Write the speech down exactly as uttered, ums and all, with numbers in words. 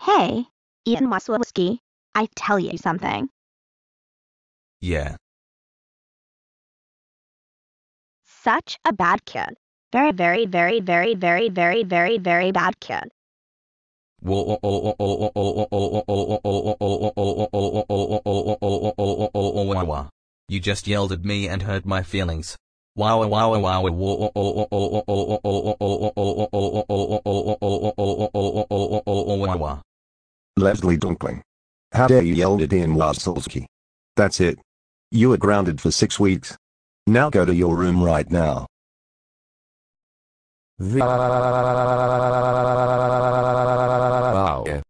Hey, Ian wazselewski, I tell you something. Yeah. Such a bad kid. Very, very, very, very, very, very, very, very bad kid. You just yelled at me and hurt my feelings. Wow wow wow wow. Leslie Dunkling. How dare you yell at Ian wazselewski? That's it. You are grounded for six weeks. Now go to your room right now. Wow.